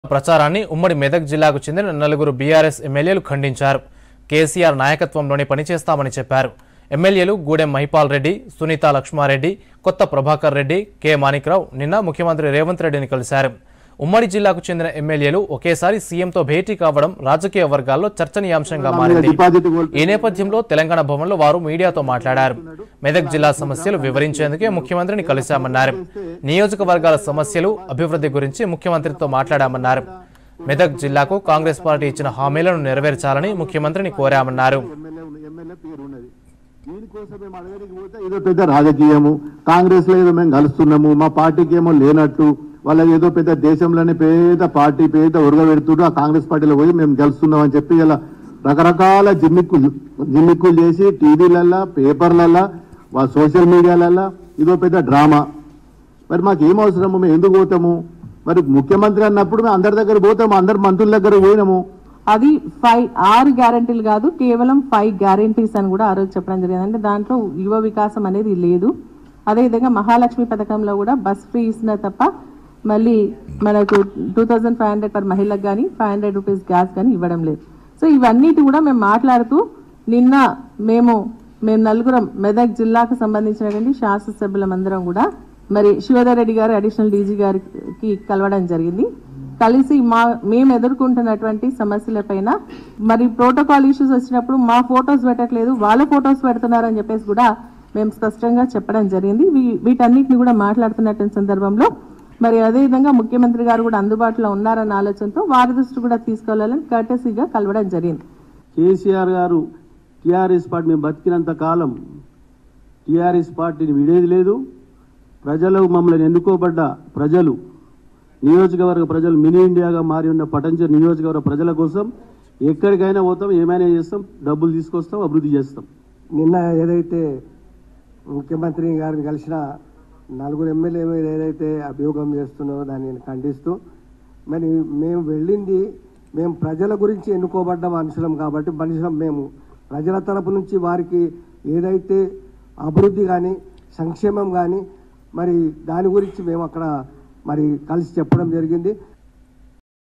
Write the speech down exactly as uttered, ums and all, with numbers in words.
ప్రచారాన్ని ఉమ్మడి మెదక్ జిల్లాకు చెందిన నలుగురు బీఆర్ఎస్ ఎమ్మెల్యేలు ఖండించారు. కేసీఆర్ నాయకత్వంలోనే పనిచేస్తామని చెప్పారు. ఎమ్మెల్యేలు గూడెం మహిపాల్ రెడ్డి, సునీత లక్ష్మారెడ్డి, కొత్త ప్రభాకర్ రెడ్డి, కె మాణిక్రావు నిన్న ముఖ్యమంత్రి రేవంత్ రెడ్డిని కలిశారు. ఉమ్మడి జిల్లాకు చెందిన ఎమ్మెల్యేలు ఒకేసారి సీఎంతో భేటీ కావడం రాజకీయ వర్గాల్లో చర్చనీయాంశంగా మారింది. ఈ నేపథ్యంలో తెలంగాణ భవన్లో వారు మీడియాతో మాట్లాడారు. మెదక్ జిల్లా సమస్యలు వివరించేందుకే ముఖ్యమంత్రిని కలిశామన్నారు. నియోజకవర్గాల సమస్యలు, అభివృద్ధి గురించి ముఖ్యమంత్రితో మాట్లాడామన్నారు. మెదక్ జిల్లాకు కాంగ్రెస్ పార్టీ ఇచ్చిన హామీలను నెరవేర్చాలని ముఖ్యమంత్రిని కోరామన్నారు. ఏదో పెద్ద రాజకీయము, కాంగ్రెస్ లో ఏదో మేము కలుస్తున్నాము, మా పార్టీకి ఏమో లేనట్టు, వాళ్ళకి ఏదో పెద్ద దేశంలోనే పేద పార్టీ పేద ఉరగ పెడుతుంటూ ఆ కాంగ్రెస్ పార్టీలో పోయి మేము గెలుస్తున్నాం అని చెప్పి ఇలా రకరకాల జిమ్మిక్కులు జిమ్మిక్కులు చేసి టీవీలల్లా, పేపర్లల్లా, సోషల్ మీడియాలల్లా ఇదో పెద్ద డ్రామా. మరి మాకు ఏం అవసరము, మేము ఎందుకు పోతాము? మరి ముఖ్యమంత్రి అన్నప్పుడు మేము అందరి దగ్గర పోతాము, అందరి మంత్రుల దగ్గర పోయినాము. అది ఫైవ్ ఆరు గ్యారంటీలు కాదు, కేవలం ఫైవ్ గ్యారంటీస్ అని కూడా ఆ రోజు చెప్పడం జరిగింది. అంటే దాంట్లో యువ వికాసం అనేది లేదు. అదేవిధంగా మహాలక్ష్మి పథకంలో కూడా బస్ ఫ్రీ ఇస్తున్నా తప్ప మళ్ళీ మనకు two thousand five hundred per మహిళకు కానీ ఫైవ్ హండ్రెడ్ రూపీస్ గ్యాస్ కానీ ఇవ్వడం లేదు. సో ఇవన్నిటి కూడా మేము మాట్లాడుతూ నిన్న మేము మేము నలుగురం మెదక్ జిల్లాకు సంబంధించినటువంటి శాసనసభ్యులందరం కూడా మరి శివధర్ రెడ్డి గారు అడిషనల్ డీజీ గారికి కలవడం జరిగింది. కలిసి మా మేము ఎదుర్కొంటున్నటువంటి సమస్యలపైన మరి ప్రోటోకాల్ ఇష్యూస్ వచ్చినప్పుడు మా ఫొటోస్ పెట్టట్లేదు, వాళ్ళ ఫొటోస్ పెడుతున్నారని చెప్పేసి కూడా మేము స్పష్టంగా చెప్పడం జరిగింది. వీటన్నిటిని కూడా మాట్లాడుతున్నటువంటి సందర్భంలో మరి అదేవిధంగా ముఖ్యమంత్రి గారు కూడా అందుబాటులో ఉన్నారన్న ఆలోచనతో వారి దృష్టి కూడా తీసుకెళ్లాలని కర్టసీగా కలవడం జరిగింది. కేసీఆర్ గారు టీఆర్ఎస్ పార్టీ మేము బతికినంత కాలం టీఆర్ఎస్ పార్టీని విడేది లేదు. ప్రజలు మమ్మల్ని ఎన్నుకోబడ్డ ప్రజలు, నియోజకవర్గ ప్రజలు మినీ ఇండియాగా మారి ఉన్న పటంచెరు నియోజకవర్గ ప్రజల కోసం ఎక్కడికైనా పోతాం, ఏమైనా చేస్తాం, డబ్బులు తీసుకొస్తాం, అభివృద్ధి చేస్తాం. నిన్న ఏదైతే ముఖ్యమంత్రి గారిని కలిసిన నలుగురు ఎమ్మెల్యే మీద ఏదైతే అభియోగం చేస్తున్నారో దాన్ని ఖండిస్తూ, మరి మేము వెళ్ళింది మేము ప్రజల గురించి ఎన్నుకోబడ్డ మనుషులం కాబట్టి మనుషులం మేము ప్రజల తరపు నుంచి వారికి ఏదైతే అభివృద్ధి కానీ సంక్షేమం కానీ మరి దాని గురించి మేము అక్కడ మరి కలిసి చెప్పడం జరిగింది.